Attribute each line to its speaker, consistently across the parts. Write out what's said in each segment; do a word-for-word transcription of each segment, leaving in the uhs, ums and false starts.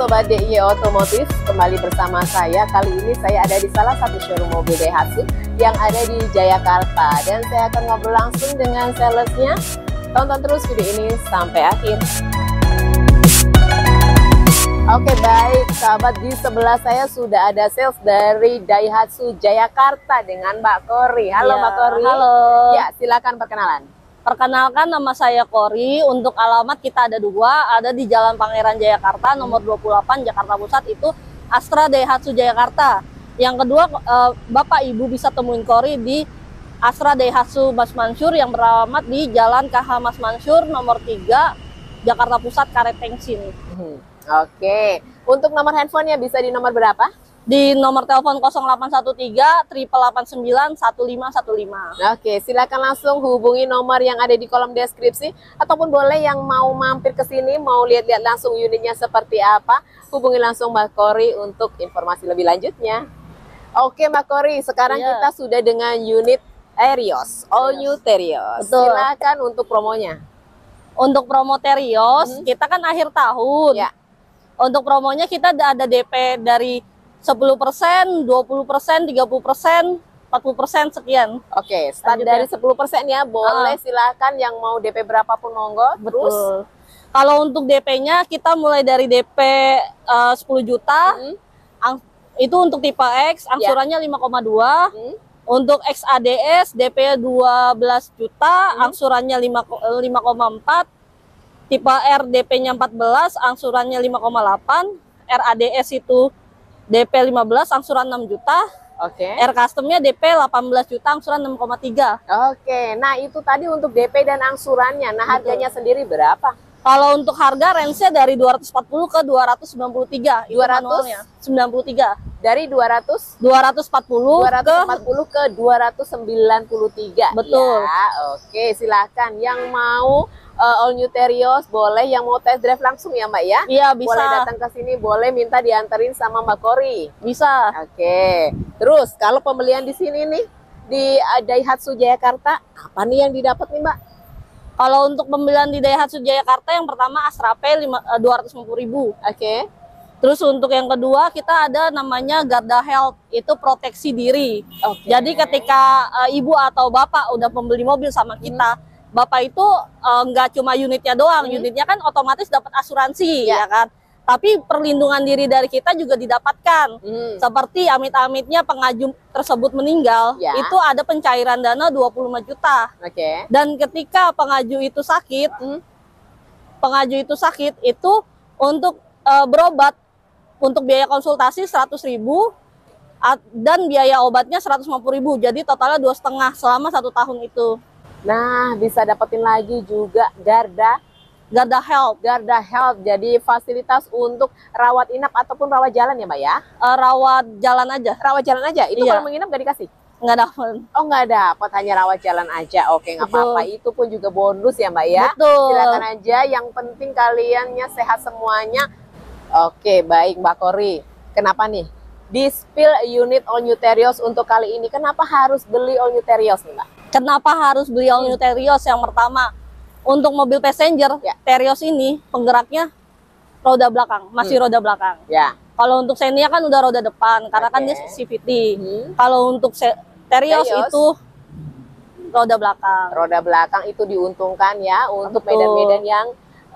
Speaker 1: Sobat D I Y Otomotif, kembali bersama saya. Kali ini saya ada di salah satu showroom mobil Daihatsu yang ada di Jayakarta. Dan saya akan ngobrol langsung dengan salesnya. Tonton terus video ini sampai akhir. Oke baik sahabat, di sebelah saya sudah ada sales dari Daihatsu Jayakarta dengan Mbak Kori. Halo ya, Mbak Kori.
Speaker 2: Halo.
Speaker 1: Ya, silakan perkenalan.
Speaker 2: Perkenalkan, nama saya Kori. Untuk alamat kita ada dua, ada di Jalan Pangeran Jayakarta nomor dua puluh delapan Jakarta Pusat, itu Astra Daihatsu Jayakarta. Yang kedua, eh, Bapak Ibu bisa temuin Kori di Astra Daihatsu Mas Mansur yang beralamat di Jalan K H Mas Mansur nomor tiga Jakarta Pusat Karet Tengsin.
Speaker 1: Hmm. Oke, untuk nomor handphonenya bisa di nomor berapa?
Speaker 2: Di nomor telepon nol delapan satu tiga, delapan delapan sembilan, satu lima satu lima.
Speaker 1: Oke, silakan langsung hubungi nomor yang ada di kolom deskripsi, ataupun boleh yang mau mampir ke sini, mau lihat-lihat langsung unitnya seperti apa, hubungi langsung Mbak Kori untuk informasi lebih lanjutnya. Oke Mbak Kori, sekarang
Speaker 2: yeah.
Speaker 1: kita sudah dengan unit Terios, all new Terios.
Speaker 2: Betul.
Speaker 1: Silakan untuk promonya.
Speaker 2: Untuk promo Terios, hmm. kita kan akhir tahun.
Speaker 1: Ya.
Speaker 2: Untuk promonya kita ada D P dari sepuluh persen, dua puluh persen, tiga puluh persen, empat puluh persen, sekian.
Speaker 1: Oke, start Lanjut dari ya. sepuluh persen ya, boleh. Ah. Silakan yang mau D P berapapun monggo.
Speaker 2: Betul.
Speaker 1: Terus
Speaker 2: kalau untuk D P-nya kita mulai dari D P uh, sepuluh juta, hmm. itu untuk tipe X, angsurannya ya. lima koma dua. Hmm. Untuk X A D S D P dua belas juta, hmm. angsurannya lima koma empat. Tipe R D P-nya empat belas, angsurannya lima koma delapan. R A D S itu D P lima belas, angsuran enam juta.
Speaker 1: Oke.
Speaker 2: R Custom-nya D P delapan belas juta, angsuran enam koma tiga.
Speaker 1: Oke. Nah, itu tadi untuk D P dan angsurannya. Nah,
Speaker 2: Betul.
Speaker 1: harganya sendiri berapa?
Speaker 2: Kalau untuk harga range-nya dari dua ratus empat puluh ke dua ratus sembilan puluh tiga.
Speaker 1: dua ratus
Speaker 2: sembilan puluh tiga.
Speaker 1: Dari dua ratus
Speaker 2: dua ratus empat puluh
Speaker 1: dua ratus empat puluh ke dua ratus sembilan puluh tiga.
Speaker 2: Betul.
Speaker 1: Ya, oke, silakan yang mau Uh, all new Terios, boleh yang mau test drive langsung ya Mbak ya?
Speaker 2: Iya, bisa.
Speaker 1: Boleh datang ke sini, boleh minta dianterin sama Mbak Kori.
Speaker 2: Bisa.
Speaker 1: Oke. Terus kalau pembelian di sini nih di uh, Daihatsu Jayakarta, apa nih yang didapat nih Mbak?
Speaker 2: Kalau untuk pembelian di Daihatsu Jayakarta, yang pertama Astra P dua ratus lima puluh ribu.
Speaker 1: Oke.
Speaker 2: Terus untuk yang kedua kita ada namanya Garda Health, itu proteksi diri.
Speaker 1: Oke.
Speaker 2: Jadi ketika uh, ibu atau bapak udah membeli mobil sama kita, hmm. Bapak itu nggak uh, cuma unitnya doang, hmm. unitnya kan otomatis dapat asuransi, ya. ya kan? Tapi perlindungan diri dari kita juga didapatkan. Hmm. Seperti amit-amitnya pengaju tersebut meninggal, ya. Itu ada pencairan dana dua puluh lima juta.
Speaker 1: Oke. Okay.
Speaker 2: Dan ketika pengaju itu sakit, hmm. pengaju itu sakit itu untuk uh, berobat, untuk biaya konsultasi seratus ribu dan biaya obatnya seratus lima puluh ribu. Jadi totalnya dua setengah selama satu tahun itu.
Speaker 1: Nah, bisa dapetin lagi juga Garda
Speaker 2: Garda Health.
Speaker 1: Garda Health, jadi fasilitas untuk rawat inap ataupun rawat jalan ya Mbak ya?
Speaker 2: Uh, rawat jalan aja.
Speaker 1: Rawat jalan aja? Itu
Speaker 2: iya.
Speaker 1: Kalau menginap nggak dikasih?
Speaker 2: Nggak dapat.
Speaker 1: Oh nggak dapat, hanya rawat jalan aja. Oke, nggak apa-apa. Itu pun juga bonus ya Mbak ya?
Speaker 2: Betul.
Speaker 1: Silakan aja, yang penting kaliannya sehat semuanya. Oke, baik Mbak Kori. Kenapa nih? Di spill unit all new Terios untuk kali ini, kenapa harus beli all new Terios nih Mbak?
Speaker 2: Kenapa harus beli all new Terios? Yang pertama, untuk mobil passenger, ya. Terios ini penggeraknya roda belakang, masih hmm. roda belakang.
Speaker 1: Ya.
Speaker 2: Kalau untuk Xenia kan udah roda depan, karena okay. kan dia C V T. Hmm. Kalau untuk Terios, Terios itu roda belakang.
Speaker 1: Roda belakang itu diuntungkan ya untuk medan-medan yang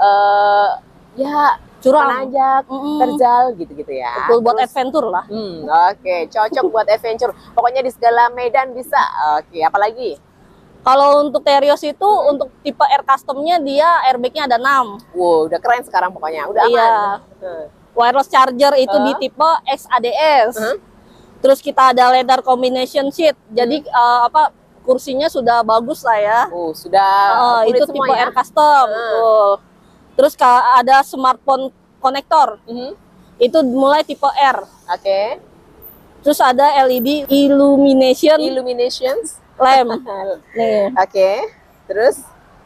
Speaker 1: uh, ya curang, menanjak, mm -mm. terjal gitu-gitu ya.
Speaker 2: Betul, buat Terus, adventure lah.
Speaker 1: Hmm, Oke, okay. cocok buat adventure. Pokoknya di segala medan bisa. Oke, okay. apalagi?
Speaker 2: Kalau untuk Terios itu, hmm. untuk tipe R Custom-nya dia airbag-nya ada enam.
Speaker 1: Wow, udah keren sekarang pokoknya. Udah
Speaker 2: iya.
Speaker 1: aman. Hmm.
Speaker 2: Wireless charger itu uh. di tipe X A D S. Uh. Terus kita ada leather combination seat. Jadi hmm. uh, apa kursinya sudah bagus lah ya.
Speaker 1: Oh, sudah
Speaker 2: uh, itu tipe
Speaker 1: ya?
Speaker 2: R Custom. Uh. Uh. Terus ada smartphone konektor. Uh-huh. Itu mulai tipe R.
Speaker 1: Oke. Okay.
Speaker 2: Terus ada L E D illumination.
Speaker 1: Illuminations.
Speaker 2: Lem. Nih.
Speaker 1: Oke. Okay. Terus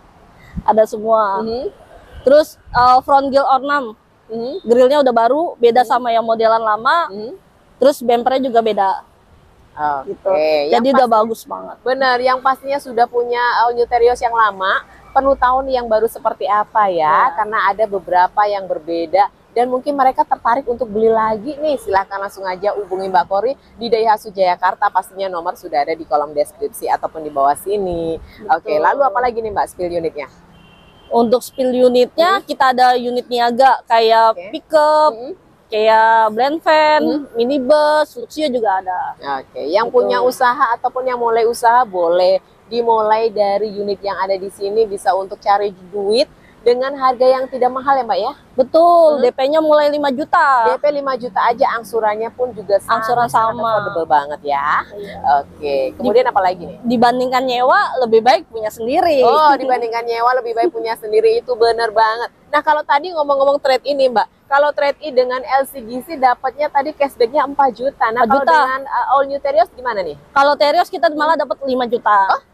Speaker 2: ada semua.
Speaker 1: Uh-huh.
Speaker 2: Terus uh, front grille ornament. Uh-huh. Grillnya udah baru, beda uh-huh. sama yang modelan lama. Uh-huh. Terus bumpernya juga beda.
Speaker 1: Okay.
Speaker 2: Gitu. Jadi udah bagus banget.
Speaker 1: Bener, yang pastinya sudah punya all new Terios yang lama, perlu tahu nih yang baru seperti apa ya, ya. Karena ada beberapa yang berbeda dan mungkin mereka tertarik untuk beli lagi nih, silahkan langsung aja hubungi Mbak Kori di Daihatsu Jayakarta. Pastinya nomor sudah ada di kolom deskripsi ataupun di bawah sini.
Speaker 2: Betul.
Speaker 1: Oke, lalu apa lagi nih Mbak spill unitnya?
Speaker 2: Untuk spill unitnya hmm. kita ada unit niaga kayak okay. pickup, hmm. kayak blend van, hmm. minibus, Luxio juga ada.
Speaker 1: Oke, yang gitu. Punya usaha ataupun yang mulai usaha boleh dimulai dari unit yang ada di sini, bisa untuk cari duit dengan harga yang tidak mahal ya Mbak ya?
Speaker 2: Betul, hmm. D P-nya mulai lima juta.
Speaker 1: D P lima juta aja, angsurannya pun juga
Speaker 2: angsuran sama.
Speaker 1: Affordable banget ya. Iya. Oke, kemudian
Speaker 2: Di,
Speaker 1: apa lagi nih?
Speaker 2: Dibandingkan nyewa, lebih baik punya sendiri.
Speaker 1: Oh, dibandingkan nyewa lebih baik punya sendiri, itu bener banget. Nah, kalau tadi ngomong-ngomong trade ini Mbak, kalau trade in dengan L C G C dapatnya tadi cashbacknya empat juta. Nah, kalau dengan uh, all new Terios gimana nih?
Speaker 2: Kalau Terios kita malah dapat lima juta.
Speaker 1: Oh?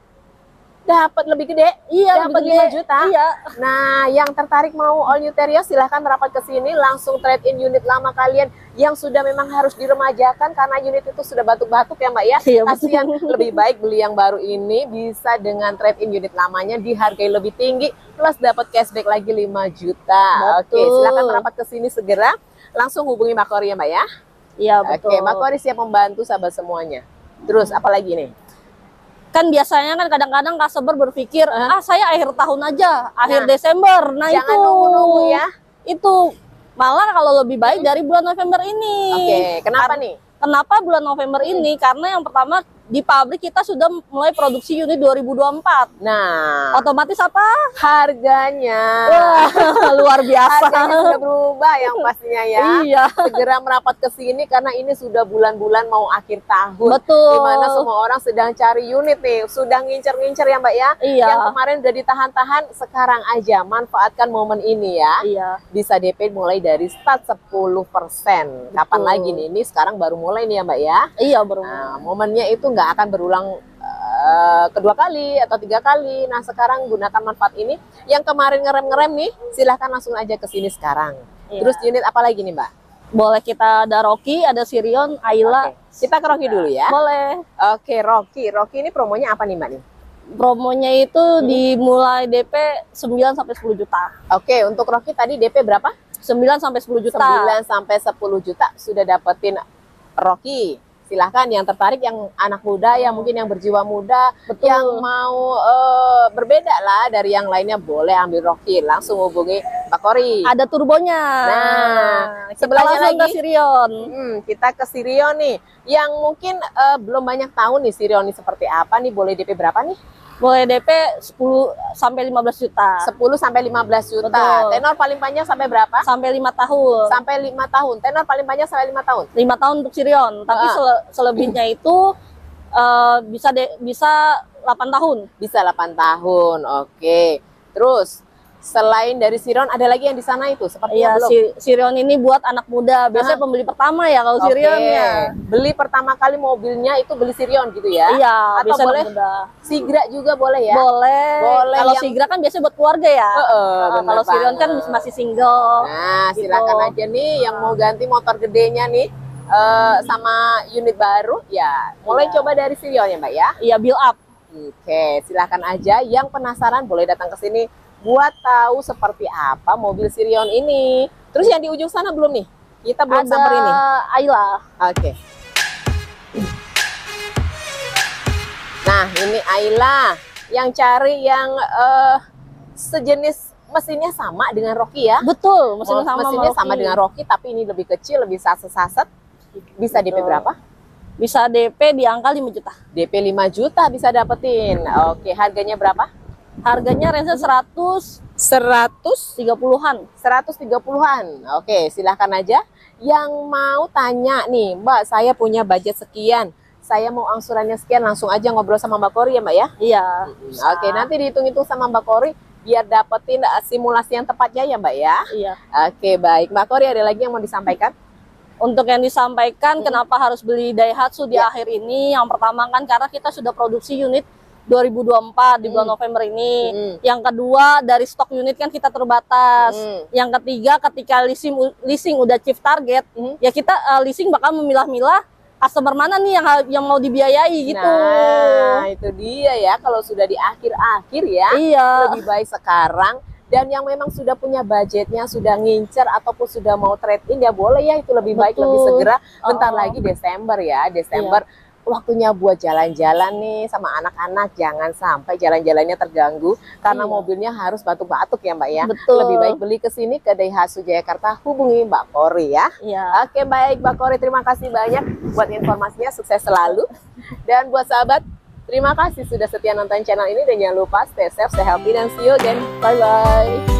Speaker 1: Dapat lebih gede,
Speaker 2: iya,
Speaker 1: dapat lima juta.
Speaker 2: Iya.
Speaker 1: Nah, yang tertarik mau all new Terios silahkan merapat ke sini, langsung trade in unit lama kalian yang sudah memang harus diremajakan karena unit itu sudah batuk-batuk ya Mbak ya.
Speaker 2: Iya,
Speaker 1: kasihan, lebih baik beli yang baru ini bisa dengan trade in unit lamanya dihargai lebih tinggi plus dapat cashback lagi lima juta. Betul. Oke, silahkan merapat ke sini segera, langsung hubungi Mbak Kori ya Mbak ya.
Speaker 2: Iya, betul.
Speaker 1: Oke, Mbak Kori siap membantu sahabat semuanya. Terus apa lagi nih?
Speaker 2: Kan biasanya kan kadang-kadang customer berpikir, ah saya akhir tahun aja, akhir nah, Desember. Nah
Speaker 1: jangan
Speaker 2: itu
Speaker 1: nunggu-nunggu ya.
Speaker 2: Itu malah kalau lebih baik dari bulan November ini.
Speaker 1: Oke, kenapa Kar nih?
Speaker 2: Kenapa bulan November hmm. ini? Karena yang pertama di pabrik kita sudah mulai produksi unit dua ribu dua puluh empat.
Speaker 1: Nah,
Speaker 2: otomatis apa?
Speaker 1: Harganya.
Speaker 2: Wah, luar biasa.
Speaker 1: Harganya sudah berubah yang pastinya ya.
Speaker 2: Iya.
Speaker 1: Segera merapat ke sini karena ini sudah bulan-bulan mau akhir tahun.
Speaker 2: Betul.
Speaker 1: Dimana semua orang sedang cari unit nih, sudah ngincer-ngincer ya Mbak ya.
Speaker 2: Iya.
Speaker 1: Yang kemarin udah ditahan-tahan, sekarang aja manfaatkan momen ini ya.
Speaker 2: Iya.
Speaker 1: Bisa D P mulai dari start sepuluh persen. Kapan lagi nih? Ini sekarang baru mulai nih ya Mbak ya.
Speaker 2: Iya, baru.
Speaker 1: Nah, momennya itu nggak akan berulang uh, kedua kali atau tiga kali. Nah, sekarang gunakan manfaat ini. Yang kemarin ngerem-ngerem nih, silahkan langsung aja ke sini sekarang. Iya. Terus unit apa lagi nih Mbak?
Speaker 2: Boleh kita ada Rocky, ada Sirion, Ayla.
Speaker 1: Oke. Kita ke Rocky dulu ya.
Speaker 2: Boleh.
Speaker 1: Oke, Rocky. Rocky ini promonya apa nih Mbak nih?
Speaker 2: Promonya itu hmm. dimulai D P sembilan sampai sepuluh juta.
Speaker 1: Oke, untuk Rocky tadi D P berapa?
Speaker 2: sembilan sampai sepuluh juta.
Speaker 1: sembilan sampai sepuluh juta sudah dapetin Rocky. Silahkan yang tertarik, yang anak muda, yang mungkin yang berjiwa muda, betul, yang mau uh, berbeda lah dari yang lainnya, boleh ambil Rocky, langsung hubungi Mbak Kori.
Speaker 2: Ada turbonya.
Speaker 1: Nah, sebelahnya lagi
Speaker 2: ke Sirion.
Speaker 1: Hmm, kita ke Sirion nih, yang mungkin uh, belum banyak tahu nih Sirion ini seperti apa nih, boleh D P berapa nih?
Speaker 2: Boleh D P sepuluh sampai lima belas juta.
Speaker 1: sepuluh sampai lima belas juta.
Speaker 2: Betul.
Speaker 1: Tenor paling panjang sampai berapa?
Speaker 2: Sampai lima tahun.
Speaker 1: Sampai lima tahun. Tenor paling panjang sampai lima tahun.
Speaker 2: lima tahun untuk Sirion, tapi uh. sele selebihnya itu uh, bisa de bisa delapan tahun.
Speaker 1: Bisa delapan tahun. Oke. Terus selain dari Sirion ada lagi yang di sana itu sepertinya
Speaker 2: ya,
Speaker 1: belum?
Speaker 2: Si Sirion ini buat anak muda. Biasanya uh. pembeli pertama ya kalau okay. Sirion ya.
Speaker 1: Beli pertama kali mobilnya itu beli Sirion gitu ya?
Speaker 2: Iya,
Speaker 1: atau boleh
Speaker 2: muda.
Speaker 1: Sigra juga boleh ya?
Speaker 2: Boleh.
Speaker 1: Boleh.
Speaker 2: Kalau
Speaker 1: yang...
Speaker 2: Sigra kan biasanya buat keluarga ya.
Speaker 1: Uh, uh,
Speaker 2: nah, kalau Sirion kan masih single.
Speaker 1: Nah, gitu. Silakan aja nih yang mau ganti motor gedenya nih uh, sama unit baru ya. Mulai yeah. coba dari Sirion ya, Mbak ya?
Speaker 2: Iya, build up.
Speaker 1: Oke, silakan aja yang penasaran boleh datang ke sini buat tahu seperti apa mobil Sirion ini. Terus yang di ujung sana belum nih? Kita belum
Speaker 2: ada
Speaker 1: samperin nih.
Speaker 2: Ayla.
Speaker 1: Oke. Nah, ini Ayla yang cari yang uh, sejenis mesinnya sama dengan Rocky ya.
Speaker 2: Betul, mesinnya sama
Speaker 1: mesinnya sama dengan Rocky, tapi ini lebih kecil, lebih saset-saset. Bisa
Speaker 2: Betul.
Speaker 1: D P berapa?
Speaker 2: Bisa D P di angka lima juta.
Speaker 1: D P lima juta bisa dapetin. Oke, harganya berapa?
Speaker 2: Harganya range seratus
Speaker 1: seratus
Speaker 2: tiga puluhan.
Speaker 1: seratus tiga puluhan. Oke, silahkan aja. Yang mau tanya nih, Mbak, saya punya budget sekian. Saya mau angsurannya sekian, langsung aja ngobrol sama Mbak Kori ya, Mbak ya?
Speaker 2: Iya.
Speaker 1: Oke, nanti dihitung-hitung sama Mbak Kori biar dapetin simulasi yang tepatnya ya, Mbak ya?
Speaker 2: Iya.
Speaker 1: Oke, baik. Mbak Kori ada lagi yang mau disampaikan?
Speaker 2: Untuk yang disampaikan, hmm. kenapa harus beli Daihatsu di
Speaker 1: ya.
Speaker 2: akhir ini? Yang pertama kan karena kita sudah produksi unit dua ribu dua puluh empat di bulan hmm. November ini. Hmm. Yang kedua, dari stok unit kan kita terbatas. Hmm. Yang ketiga, ketika leasing leasing udah chief target, hmm. ya kita uh, leasing bakal memilah-milah customer mana nih yang yang mau dibiayai gitu.
Speaker 1: Nah, itu dia ya, kalau sudah di akhir-akhir ya.
Speaker 2: Iya.
Speaker 1: Lebih baik sekarang Dan yang memang sudah punya budgetnya, sudah ngincer ataupun sudah mau trade in ya boleh ya, itu lebih baik,
Speaker 2: Betul.
Speaker 1: lebih segera. Bentar
Speaker 2: Oh.
Speaker 1: lagi Desember ya, Desember waktunya buat jalan-jalan nih sama anak-anak. Jangan sampai jalan-jalannya terganggu karena
Speaker 2: Iya.
Speaker 1: mobilnya harus batuk-batuk ya Mbak ya.
Speaker 2: Betul.
Speaker 1: Lebih baik beli ke sini ke Daihatsu Jakarta, hubungi Mbak Kori ya.
Speaker 2: Iya.
Speaker 1: Oke baik Mbak Kori, terima kasih banyak buat informasinya, sukses selalu. Dan buat sahabat, terima kasih sudah setia nonton channel ini dan jangan lupa stay safe, stay healthy, dan see you again. Bye bye.